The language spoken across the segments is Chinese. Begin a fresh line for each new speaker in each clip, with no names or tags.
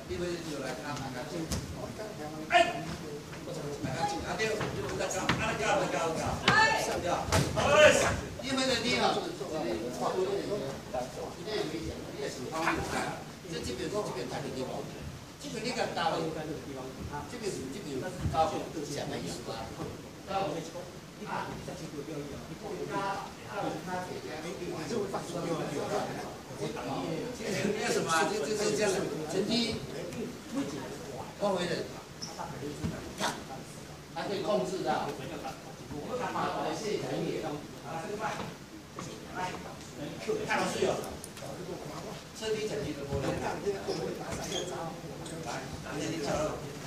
你们就来看大家进。哎，大家进，啊对，就大家，啊搞，哎，对吧？哎，你们的你啊，这边大的地方，这边你个大了，这边高下面意思吧？高。 这什么？这样的成绩，光回的，看，还可以控制的。谢谢陈宇。看到是有，车底整体的过来。来，你瞧。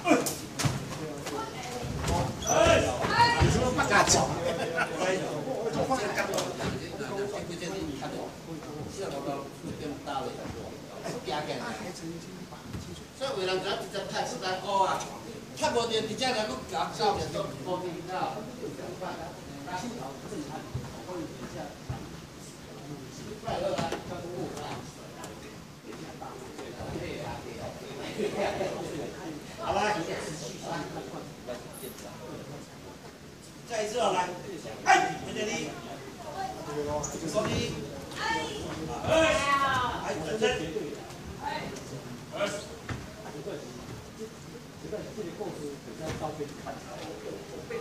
你说不敢讲。 所以为人讲直接太实在高啊，太无电，直接来个搞搞点都无电了。快乐来，好来，再一次来，哎，回这里，手机，哎，转身。 这个构图比较高倍看起来。